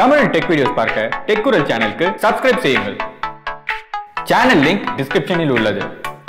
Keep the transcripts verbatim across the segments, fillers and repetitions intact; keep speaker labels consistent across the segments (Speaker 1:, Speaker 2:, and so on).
Speaker 1: Tamil tech videos பார்க்க tech குரல் சேனலுக்கு சப்ஸ்கிரைப் செய்யுங்கள். சேனல் லிங்க் டிஸ்கிரிப்ஷனில் உள்ளது.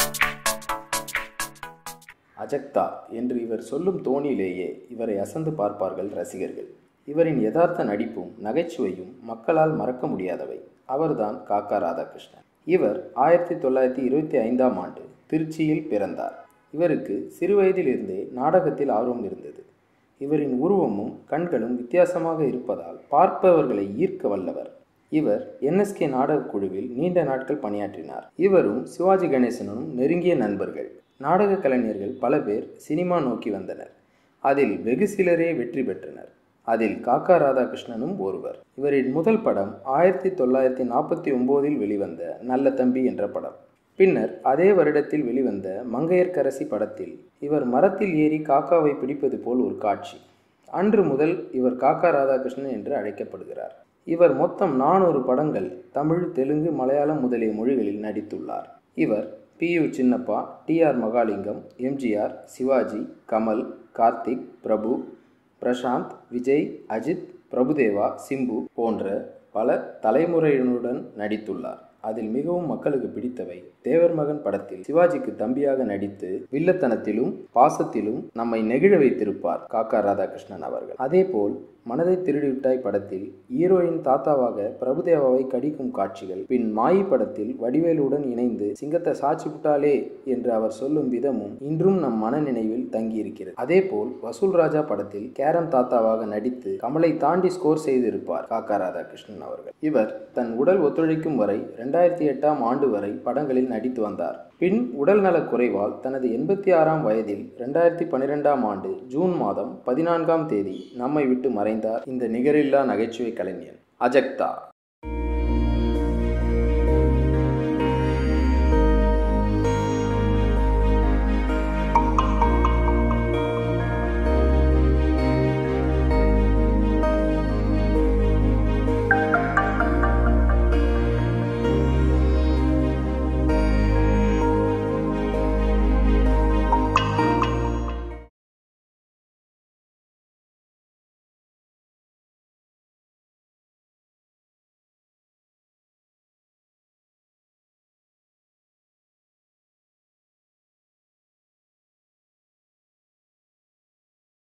Speaker 2: அஜக்தா என்று இவர் சொல்லும் தோணியிலேயே இவரை அசந்து பார்ப்பார்கள் ரசிகர்கள். இவரின் யதார்த்த நடிப்பும் நகைச்சுவையும் மக்களால் மறக்க முடியாதவை. அவர்தான் காக்கா ராதாகிருஷ்ணன். இவர் ஆயிரத்தி தொள்ளாயிரத்தி இருபத்தி ஐந்தாம் ஆண்டு திருச்சியில் பிறந்தார். இவருக்கு சிறுவயதிலிருந்தே நாடகத்தில் ஆர்வம் இருந்தது. இவரின் உருவமும் கண்களும் வித்தியாசமாக இருப்பதால் பார்ப்பவர்களை ஈர்க்க வல்லவர். இவர் என் எஸ் கே நாடகக் குழுவில் நீண்ட நாட்கள் பணியாற்றினார். இவரும் சிவாஜி கணேசனும் நெருங்கிய நண்பர்கள். நாடக கலைஞர்கள் பல பேர் சினிமா நோக்கி வந்தனர். அதில் வெகு சிலரே வெற்றி பெற்றனர். அதில் காக்கா ராதாகிருஷ்ணனும் ஒருவர். இவரின் முதல் படம் ஆயிரத்தி தொள்ளாயிரத்தி நாற்பத்தி ஒம்போதில் வெளிவந்த நல்ல தம்பி என்ற படம். பின்னர் அதே வருடத்தில் வெளிவந்த மங்கையர்க்கரசி படத்தில் இவர் மரத்தில் ஏறி காக்காவை பிடிப்பது போல் ஒரு காட்சி. அன்று முதல் இவர் காக்கா ராதாகிருஷ்ணன் என்று அழைக்கப்படுகிறார். இவர் மொத்தம் நானூறு படங்கள் தமிழ், தெலுங்கு, மலையாளம் முதலிய மொழிகளில் நடித்துள்ளார். இவர் P U Chinnappa, T R Mahalingam, M G R, Sivaji, Kamal, Karthik, Prabhu, Prashanth, Vijay, Ajith, Prabhudeva, Simbu போன்ற பல தலைமுறையினருடன் நடித்துள்ளார். அதில் மிகவும் மக்களுக்கு பிடித்தவை தேவர் மகன் படத்தில் சிவாஜிக்கு தம்பியாக நடித்து வில்லத்தனத்திலும் பாசத்திலும் நம்மை நெகிழ வைத்திருப்பார் காக்கா ராதாகிருஷ்ணன் அவர்கள். அதேபோல் மனதை திருடிவிட்டாய் படத்தில் ஹீரோயின் தாத்தாவாக பிரபுதேவாவை கடிக்கும் காட்சிகள், பின் மாயி படத்தில் வடிவேலுடன் இணைந்து சிங்கத்தை சாட்சி விட்டாலே என்று அவர் சொல்லும் விதமும் இன்றும் நம் மன நினைவில் தங்கியிருக்கிறது. அதேபோல் வசூல் ராஜா படத்தில் கேரம் தாத்தாவாக நடித்து கமலை தாண்டி ஸ்கோர் செய்திருப்பார் காக்கா ராதாகிருஷ்ணன் அவர்கள். இவர் தன் உடல் ஒத்துழைக்கும் வரை இரண்டாயிரத்தி எட்டாம் ஆண்டு வரை படங்களில் நடித்து வந்தார். பின் உடல் நலக் குறைவால் தனது எண்பத்தி ஆறாம் வயதில் இரண்டாயிரத்தி பன்னிரெண்டாம் ஆண்டு ஜூன் மாதம் பதினான்காம் தேதி நம்மை விட்டு மறைந்தார் இந்த நிகரில்லா நகைச்சுவை கலைஞர் அஜக்தா.